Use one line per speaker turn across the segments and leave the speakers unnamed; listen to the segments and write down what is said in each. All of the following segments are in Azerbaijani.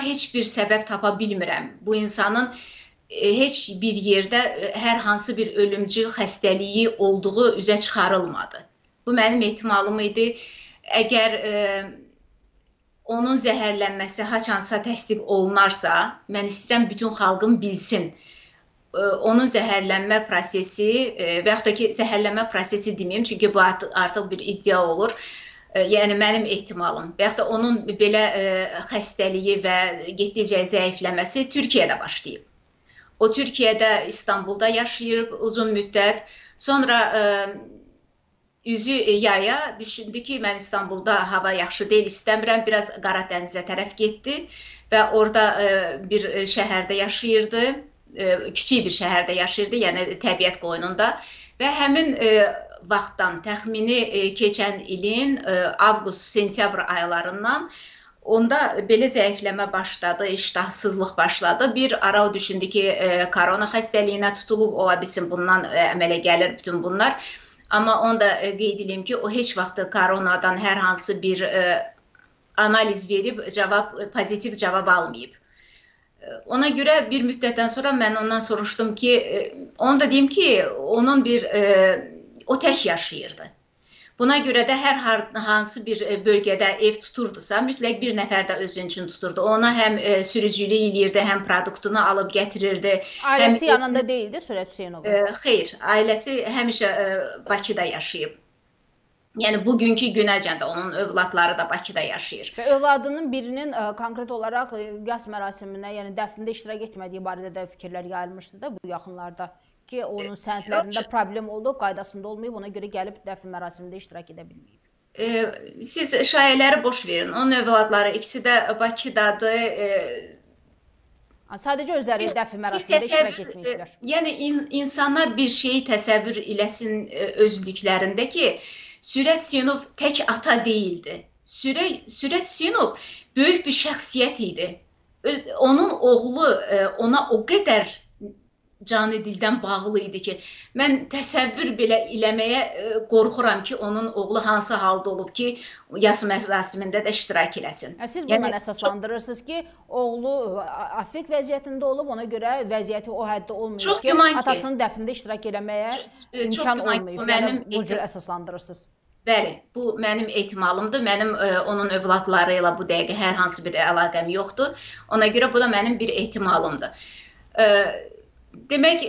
heç bir səbəb tapa bilmirəm. Bu insanın heç bir yerdə hər hansı bir ölümcül xəstəliyi olduğu üzə çıxarılmadı. Bu mənim ehtimalım idi. Əgər onun zəhərlənməsi haçansa təsdiq olunarsa, mən istəyirəm bütün xalqım bilsin. Onun zəhərlənmə prosesi və yaxud da ki, zəhərlənmə prosesi deməyim, çünki bu artıq bir iddia olur. Yəni mənim ehtimalım və yaxud da onun belə xəstəliyi və getdikcə zəifləməsi Türkiyədə başlayıb. O Türkiyədə, İstanbulda yaşayır uzun müddət. Sonra üzü yaya düşündü ki, mən İstanbulda hava yaxşı deyil, istəmirəm. Biraz Qara Dənizə tərəf getdi və orada bir şəhərdə yaşayırdı. Kiçik bir şəhərdə yaşayırdı, yəni təbiət qoynunda. Və həmin vaxtdan, təxmini keçən ilin avqust-sentyabr aylarından onda belə zəifləmə başladı, iştahsızlıq başladı. Bir ara o düşündü ki, korona xəstəliyinə tutulub, ola bilsin bundan əmələ gəlir bütün bunlar. Amma onu da qeyd edeyim ki, o heç vaxt koronadan hər hansı bir analiz verib, pozitiv cavab almayıb. Ona görə bir müddətdən sonra mən ondan soruşdum ki, onu da deyim ki, o tək yaşayırdı. Buna görə də hər hansı bir bölgədə ev tuturdusa, mütləq bir nəfər də özü üçün tuturdu. Ona həm sürücülük eləyirdi, həm produktunu alıb gətirirdi.
Ailəsi yanında deyildi Sürət Hüseynovun?
Xeyr, ailəsi həmişə Bakıda yaşayıb. Yəni bugünkü günəcən də onun övladları da Bakıda yaşayır.
Və övladının birinin konkret olaraq yas mərasiminə, yəni dəfnində iştirak etmədiyi barədə də fikirlər yayılmışdı da bu yaxınlarda. Ki, onun sənədlərində problem olub, qaydasında olmayıb, ona görə gəlib dəfn mərasimində iştirak edə bilməyib.
Siz şayələri boş verin. Onun övladları ikisi də Bakıdadır.
Sadəcə özləri dəfn mərasimində iştirak etməyiblər.
Yəni, insanlar bir şeyi təsəvvür eləsin özlüklərində ki, Sürət Hüseynov tək ata deyildi. Sürət Hüseynov böyük bir şəxsiyyət idi. Onun oğlu ona o qədər canı dildən bağlı idi ki, mən təsəvvür belə eləməyə qorxuram ki, onun oğlu hansı halda olub ki, yas mərasimində də iştirak eləsin.
Siz bundan əsaslandırırsınız ki, oğlu afek vəziyyətində olub, ona görə vəziyyəti o həddə olmayıb ki, atasının dəfnində iştirak eləməyə imkan olmayıb. Yəni, bu cür əsaslandırırsınız.
Bəli, bu mənim ehtimalımdır. Mənim onun övladları ilə bu dəqiqə hər hansı bir əlaqəm yoxdur. Ona görə bu da mənim bir ehtimalımdır. Demək,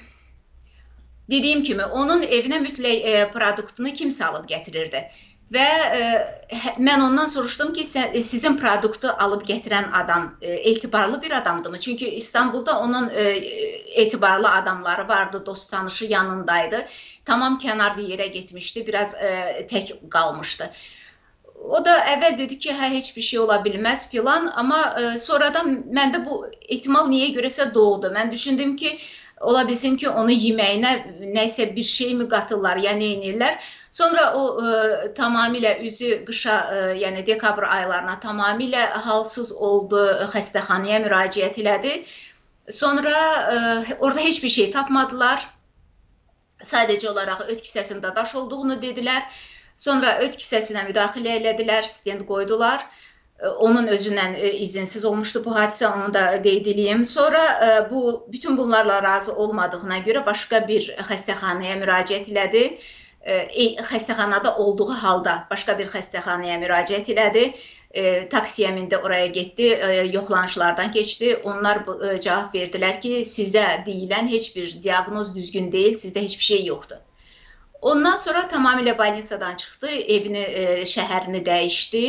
dediyim kimi, onun evinə mütləq produktunu kimsə alıb gətirirdi. Və mən ondan soruşdum ki, sizin produktu alıb gətirən adam etibarlı bir adamdırmı? Çünki İstanbulda onun etibarlı adamları vardı, dost tanışı yanındaydı. Tamam kənar bir yerə getmişdi, biraz tək qalmışdı. O da əvvəl dedi ki, heç bir şey ola bilməz filan, amma sonradan məndə bu ehtimal niyə görəsə doğdu. Mən düşündüm ki, ola bilsin ki, onu yeməyinə nəysə bir şey mi qatırlar, ya neynirlər. Sonra o tamamilə üzü qışa, yəni dekabr aylarına tamamilə halsız oldu, xəstəxanaya müraciət elədi. Sonra orada heç bir şey tapmadılar. Sadəcə olaraq öd kisəsində daş olduğunu dedilər. Sonra öd kisəsinə müdaxilə elədilər, stent qoydular. Onun özündən izinsiz olmuşdu bu hadisə, onu da qeyd edeyim. Sonra bütün bunlarla razı olmadığına görə başqa bir xəstəxanaya müraciət elədi. Xəstəxanada olduğu halda başqa bir xəstəxanaya müraciət elədi. Taksiyə mindi, oraya getdi, yoxlanışlardan keçdi. Onlar cavab verdilər ki, sizə deyilən heç bir diaqnoz düzgün deyil, sizdə heç bir şey yoxdur. Ondan sonra tamamilə balnisadan çıxdı, evini, şəhərini dəyişdi.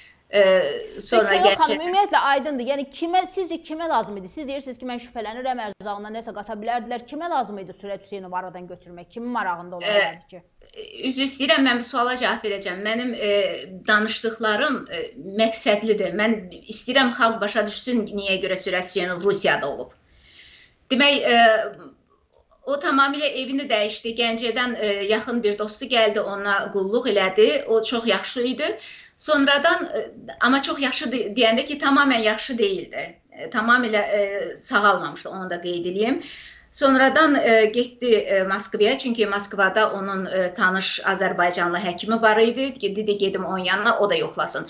Peki, xanım, ümumiyyətlə aydındır. Yəni, sizcə kimə lazım idi? Siz deyirsiniz ki, mən şübhələnirəm, ərzağından nəsə qata bilərdilər. Kimə lazım idi Sürət Hüseynovu aradan götürmək? Kimin marağında ola bilərdi ki?
Üzr istəyirəm, mən bu suala cavab verəcəm. Mənim danışdıqlarım məqsədlidir. Mən istəyirəm xalq başa düşsün niyə görə Sürət Hüseynov Rusiyada olub. Demək, o tamamilə evini dəyişdi. Gəncədən yaxın bir dostu gəldi, ona qulluq elədi. O çox yaxşı idi. Sonradan, amma çox yaxşı deyəndə ki, tamamən yaxşı deyildi. Tamamilə sağalmamışdı, onu da qeyd edeyim. Sonradan getdi Moskvaya, çünki Moskvada onun tanış Azərbaycanlı həkimi var idi. Dedi, gedim onun yanına, o da yoxlasın.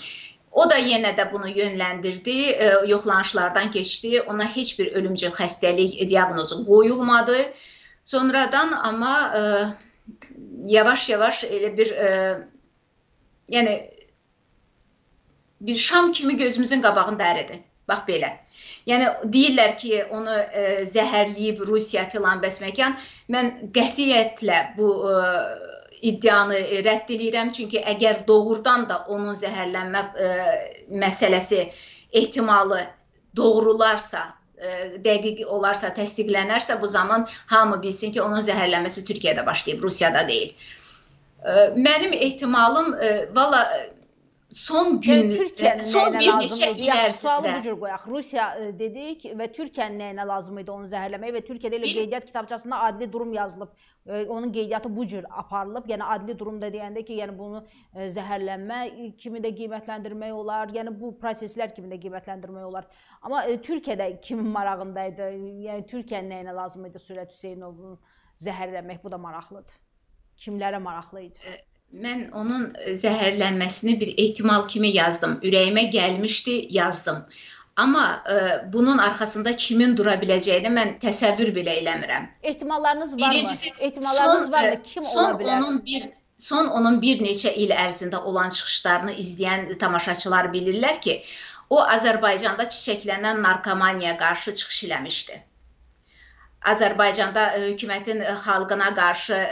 O da yenə də bunu yönləndirdi, yoxlanışlardan keçdi, ona heç bir ölümcül xəstəlik diaqnozu qoyulmadı. Sonradan amma yavaş-yavaş elə bir, yəni bir şam kimi gözümüzün qabağında əridi. Bax belə. Yəni deyirlər ki, onu zəhərləyib Rusiya filan bəsməkan. Mən qətiyyətlə bu iddianı rədd edirəm. Çünki əgər doğrudan da onun zəhərlənmə məsələsi ehtimalı doğrularsa, dəqiq olarsa, təsdiqlənərsə, bu zaman hamı bilsin ki, onun zəhərlənməsi Türkiyədə başlayıb, Rusiyada deyil. Mənim ehtimalım, valla son gün, son bir neçə il ərzində.
Bu cür qoyaq. Rusiya dedik və Türkiyənin nəyinə lazım idi onu zəhərləmək və Türkiyədə elə qeydiyyat kitabçasında adli durum yazılıb. Onun qeydiyyatı bu cür aparılıb. Yəni adli durumda deyəndə ki, yəni bunu zəhərlənmə kimi də qiymətləndirmək olar. Yəni bu proseslər kimi də qiymətləndirmək olar. Amma Türkiyədə kimin marağındaydı? Yəni Türkiyənin nəyinə lazım idi Sürət Hüseynovun zəhərlənmək? Bu da maraqlıdır. Kimlərə maraqlı idi?
Mən onun zəhərlənməsini bir ehtimal kimi yazdım. Ürəyimə gəlmişdi, yazdım. Amma bunun arxasında kimin dura biləcəyini mən təsəvvür belə eləmirəm.
Ehtimallarınız varmı? Ehtimallarınız varmı? Kim ola bilər?
Son onun bir neçə il ərzində olan çıxışlarını izləyən tamaşaçılar bilirlər ki, o Azərbaycanda çiçəklənən narkomaniyaya qarşı çıxış eləmişdi. Azərbaycanda hökumətin xalqına qarşı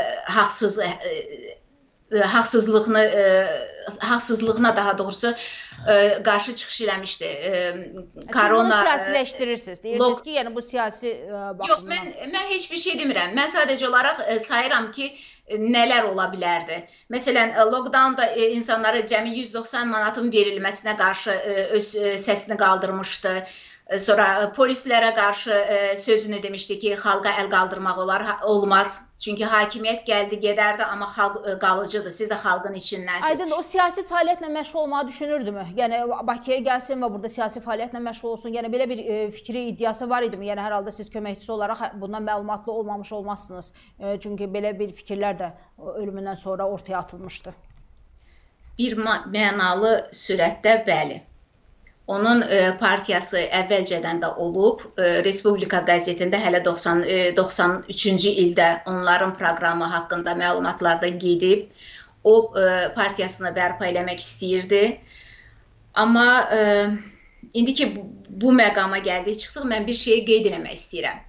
haqsızlığına daha doğrusu qarşı çıxış eləmişdi.
Siz bunu siyasiləşdirirsiniz. Deyirsiniz ki, yəni bu siyasi baxımdan.
Yox, mən heç bir şey demirəm. Mən sadəcə olaraq sayıram ki, nələr ola bilərdi. Məsələn, lockdownda insanlara cəmi 190 manatın verilməsinə qarşı öz səsini qaldırmışdı. Sonra polislərə qarşı sözünü demişdi ki, xalqa əl qaldırmaq olmaz. Çünki hakimiyyət gəldi, gedərdi, amma xalq qalıcıdır. Siz də xalqın içindənsiniz.
Aydın, o siyasi fəaliyyətlə məşğul olmağı düşünürdümü? Yəni Bakıya gəlsin və burada siyasi fəaliyyətlə məşğul olsun. Yəni belə bir fikri, iddiası var idimi? Yəni hər halda siz köməkçisi olaraq bundan məlumatlı olmamış olmazsınız. Çünki belə bir fikirlər də ölümündən sonra ortaya atılmışdı. Bir
mənalı sürətdə bəli. Onun partiyası əvvəlcədən də olub. Respublika qəzetində hələ 93-cü ildə onların proqramı haqqında məlumatlarda gedib. O partiyasını bərpa eləmək istəyirdi. Amma indi ki bu məqama gəldik, çıxdıq, mən bir şeyi qeyd eləmək istəyirəm.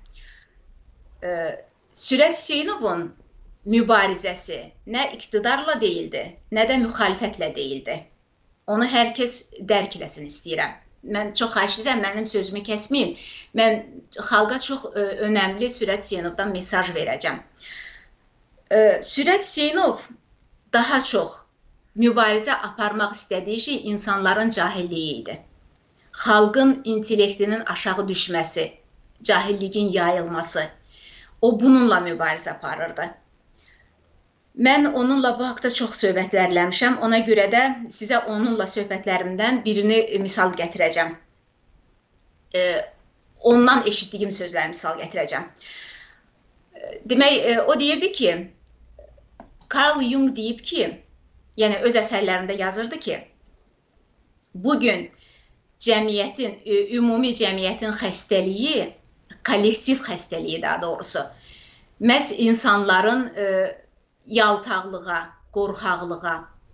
Sürət Hüseynovun mübarizəsi nə iqtidarla deyildi, nə də müxalifətlə deyildi. Onu hər kəs dərk eləsin istəyirəm. Mən çox xahiş edirəm, mənim sözümü kəsməyin. Mən xalqa çox önəmli Sürət Hüseynovdan mesaj verəcəm. Sürət Hüseynov daha çox mübarizə aparmaq istədiyi şey insanların cahilliyi idi. Xalqın intellektinin aşağı düşməsi, cahilliyin yayılması. O bununla mübarizə aparırdı. Mən onunla bu haqda çox söhbətlər eləmişəm. Ona görə də sizə onunla söhbətlərimdən birini misal gətirəcəm. Ondan eşitdiyim sözləri misal gətirəcəm. Demək, o deyirdi ki, Carl Jung deyib ki, yəni öz əsərlərində yazırdı ki, bugün cəmiyyətin, ümumi cəmiyyətin xəstəliyi, kollektiv xəstəliyi daha doğrusu, məhz insanların yaltaqlığa, qorxaqlığa,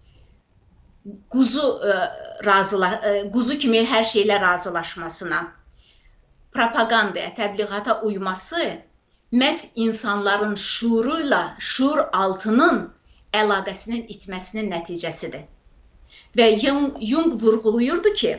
quzu kimi hər şeylə razılaşmasına, propagandaya, təbliğata uyması məhz insanların şuuruyla, şuur altının əlaqəsinin itməsinin nəticəsidir. Və Jung vurğulayırdı ki,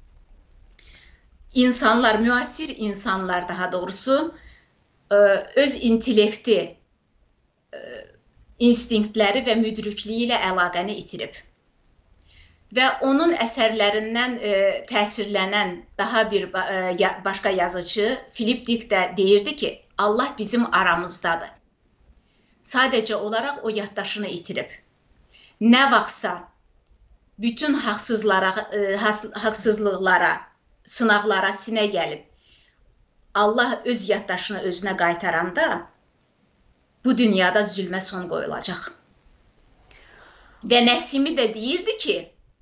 insanlar, müasir insanlar daha doğrusu, öz intellekti, instinktləri və müdrikliyi ilə əlaqəni itirib. Və onun əsərlərindən təsirlənən daha bir başqa yazıcı, Philip Dick də deyirdi ki, Allah bizim aramızdadır. Sadəcə olaraq o yaddaşını itirib. Nə vaxtsa bütün haqsızlıqlara, sınaqlara sinə gəlib, Allah öz yaddaşını özünə qaytaranda, bu dünyada zülmə son qoyulacaq. Və Nəsimi də deyirdi ki,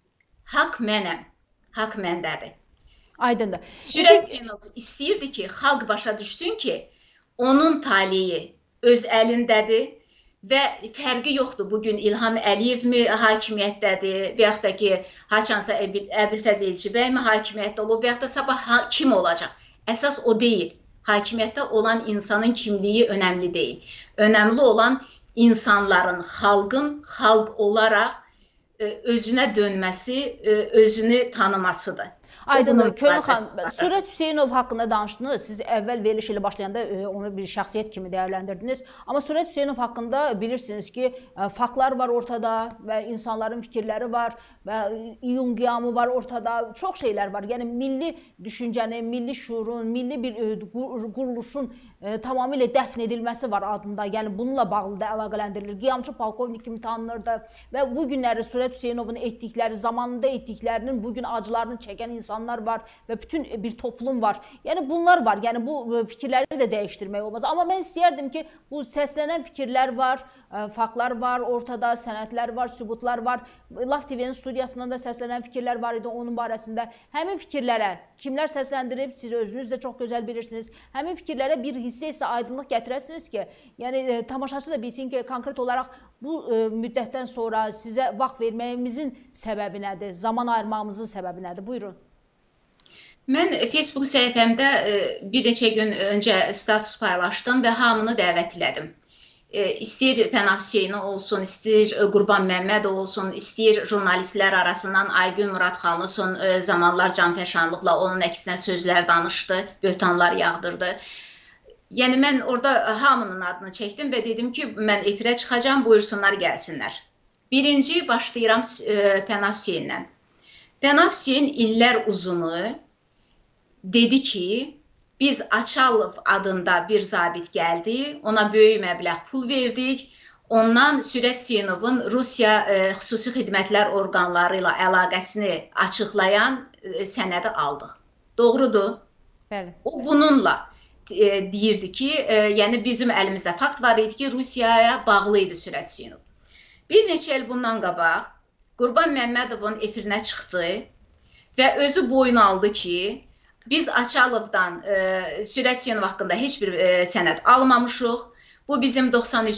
haqq mənəm, haqq məndədir.
Aydındır.
Sürət Hüseynov istəyirdi ki, xalq başa düşsün ki, onun taleyi öz əlindədir və fərqi yoxdur. Bugün İlham Əliyev mi hakimiyyətdədir və yaxud da ki, haçansa Əbülfəz Elçibəy mi hakimiyyətdə olub və yaxud da sabah kim olacaq? Əsas o deyil. Hakimiyyətdə olan insanın kimliyi önəmli deyil. Önəmli olan insanların, xalqın xalq olaraq özünə dönməsi, özünü tanımasıdır.
Aydındır. Könül xanım, Sürət Hüseynov haqqında danışdınız. Siz əvvəl veriliş ilə başlayanda onu bir şəxsiyyət kimi dəyərləndirdiniz. Amma Sürət Hüseynov haqqında bilirsiniz ki, faktlar var ortada və insanların fikirləri var və iyun qiyamı var ortada. Çox şeylər var. Yəni milli düşüncənin, milli şuurun, milli bir quruluşun tamamilə dəfn edilməsi var adında. Yəni bununla bağlı da əlaqələndirilir. Qiyamçı polkovnik kimi tanınırdı və bu günləri Sürət Hüseynovun etdikləri, zamanında etdiklərinin bugün acılarını çəkən insanlar var və bütün bir toplum var. Yəni bunlar var. Yəni bu fikirləri də dəyişdirmək olmaz. Amma mən istəyərdim ki, bu səslənən fikirlər var, faktlar var, ortada sənədlər var, sübutlar var. Laf TV-nin studiyasından da səslənən fikirlər var idi onun barəsində. Həmin fikirlərə kimlər səsləndirib, siz özünüz də çox gözəl bilirsiniz. Həmin fikirlərə bir hissə isə aydınlıq gətirəsiniz ki, yəni tamaşaçı da bilsin ki, konkret olaraq bu müddətdən sonra sizə vaxt verməyimizin səbəbi nədir? Zaman ayırmağımızın səbəbi nədir? Buyurun.
Mən Facebook səhifəmdə bir neçə gün öncə status paylaşdım və hamını dəvət elədim. İstəyir Pənah Hüseynov olsun, istəyir Qurban Məmmədov olsun, istəyir jurnalistlər arasından Aygün Muradxanlı son zamanlar canfəşanlıqla onun əksinə sözlər danışdı, böhtanlar yağdırdı. Yəni mən orada hamının adını çəkdim və dedim ki, mən efirə çıxacam, buyursunlar gəlsinlər. Birinci başlayıram Pənah Hüseyindən. Pənah Hüseyin illər uzunu dedi ki, biz Açalov adında bir zabit gəldi, ona böyük məbləğ pul verdik, ondan Sürət Hüseynovun Rusiya xüsusi xidmətlər orqanları ilə əlaqəsini açıqlayan sənədi aldıq. Doğrudur.
Bəli.
O bununla deyirdi ki, yəni bizim əlimizdə fakt var idi ki, Rusiyaya bağlı idi Sürət Hüseynov. Bir neçə il bundan qabaq Qurban Məmmədovun efirinə çıxdı və özü boyun aldı ki, biz Açalovdan Sürət Hüseynov haqqında heç bir sənəd almamışıq. Bu bizim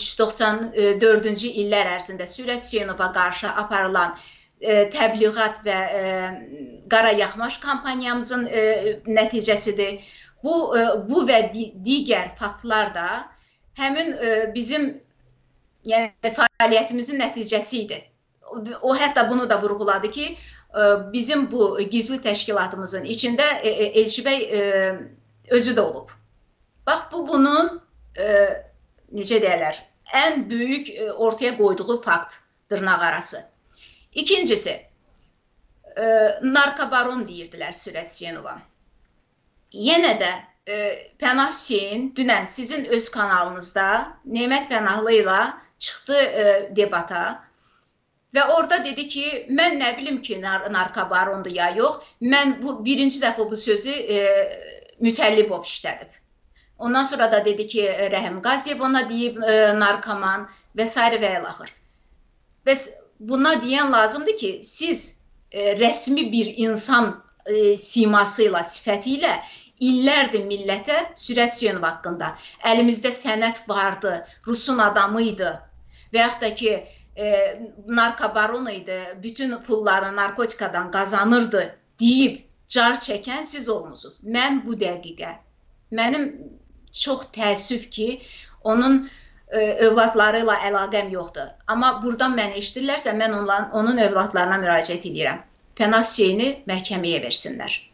93-94-cü illər ərzində Sürət Hüseynova qarşı aparılan təbliğat və qara yaxmaş kampaniyamızın nəticəsidir. Bu və digər faktlar da həmin bizim fəaliyyətimizin nəticəsi idi. O hətta bunu da vurğuladı ki, bizim bu gizli təşkilatımızın içində Elçibəy özü də olub. Bax, bu bunun, necə deyərlər, ən böyük ortaya qoyduğu fakt, dırnaq arası. İkincisi, narkobaron deyirdilər Sürət Hüseynova. Yenə də Pənah Hüseyin dünən sizin öz kanalınızda Nemət Pənahlı ilə çıxdı debata. Və orada dedi ki, mən nə bilim ki, narkobarondur ya yox, mən birinci dəfə bu sözü Mütəllibov işlədib. Ondan sonra da dedi ki, Rəhim Qaziyev ona deyib narkoman və s. və ilaxır. Və buna deyən lazımdır ki, siz rəsmi bir insan siması ilə, sifəti ilə illərdir millətə Sürət Hüseynov haqqında əlimizdə sənəd vardı, Rusun adamı idi və yaxud da ki, narkobaron idi, bütün pulları narkotikadan qazanırdı deyib car çəkən siz olmusunuz. Mən bu dəqiqə, mənim çox təəssüf ki, onun övladları ilə əlaqəm yoxdur. Amma buradan məni eşidirlərsə, mən onun övladlarına müraciət edirəm. Pənah Hüseyni məhkəməyə versinlər.